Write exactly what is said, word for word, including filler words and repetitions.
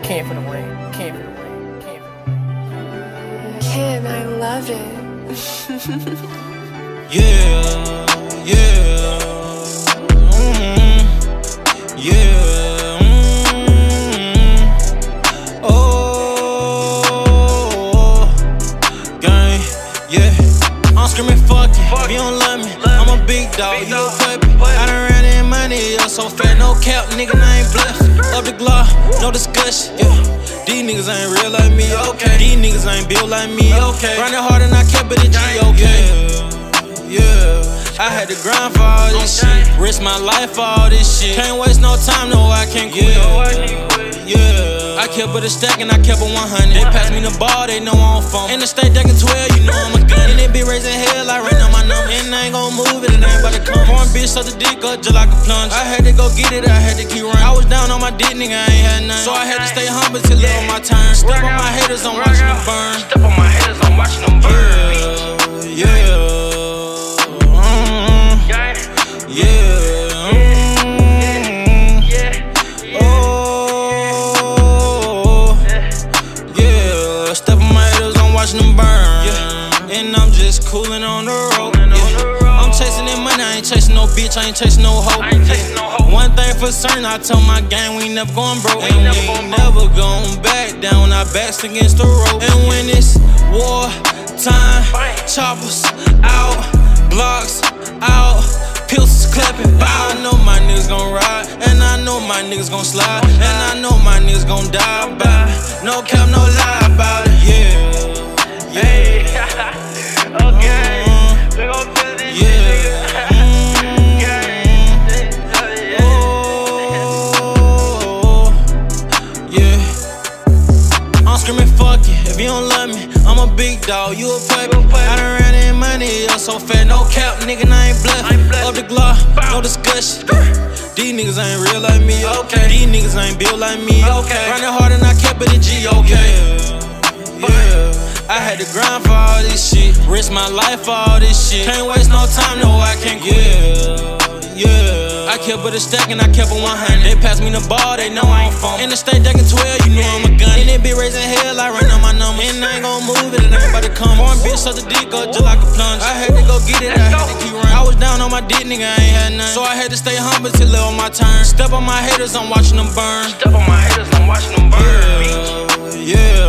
Came for the win. Came for the win. Came for the win. Ken, I love it. Yeah, yeah, mm-hmm. yeah, mm-hmm. Oh, gang, yeah. I'm screaming fuck it, if you don't love me, I'm a big dog, you a puppy. I done ran in money, yo, so fat, no cap, nigga, I ain't bluffing. Up the glock, no discussion, yeah. These niggas ain't real like me, okay. These niggas ain't built like me, okay. Running hard and I kept it a G, okay. Yeah, yeah. I had to grind for all this shit, risk my life for all this shit. Can't waste no time, no, I can't quit. Yeah, I kept it a stack and I kept it one hundred. They passed me the ball, they know I don't phone. In the state decking twelve, you know I'm a gun. And they be raising hell, I ran on my number. And I ain't gon' move it, it ain't about to come. Foreign bitch suck the dick up just like a plunge. I had to go get it, I had to keep running. I was down on my dick, nigga, I ain't had nothing. So I had to stay humble till it on my turn. Step on my haters, I'm watching them burn. Step on my haters, I'm watching them burn. Yeah, yeah. Yeah, mm, oh, yeah. Step on my haters, I'm watching them burn. And I'm just coolin' on the road. I'm chasing that money, I ain't chasing no bitch, I ain't chasing no hoe. One thing for certain, I told my gang we ain't never going broke. And we ain't never going back down, our backs against the rope. And when it's war time, choppers out, blocks out, pills clapping, bow. I know my niggas gon' ride, and I know my niggas gon' slide, and I know my niggas gon' die about it. No cap, no lie about it. Yeah, yeah. Okay, uh, we gon' feel this yeah. shit, Oh, yeah. I'm screaming fuck it, if you don't love me, I'm a big dog, you a puppy. I done ran in money, yo, so fat, no cap, nigga, I ain't bluffing. Up the glock, no discussion. These niggas ain't real like me, okay. These niggas ain't built like me, okay. Running hard and I kept it a G, okay. Yeah, I had to grind for all this shit, risk my life for all this shit. Can't waste no time, no, I can't quit. Yeah, yeah. I kept it a stack and I kept it one hundred. They passed me the ball, they know I ain't phone. In the state decking twelve, you know I'm a gun. And they be raising hell, I ran on my numbers. And I ain't gon' move it, it ain't about to come. Foreign bitch suck the dick up just like a plunge. I had to go get it, I had to keep running. I was down on my dick, nigga, I ain't had nothing. So I had to stay humble till it on my turn. Step on my haters, I'm watching them burn. Step on my haters, I'm watching them burn. Yeah, yeah.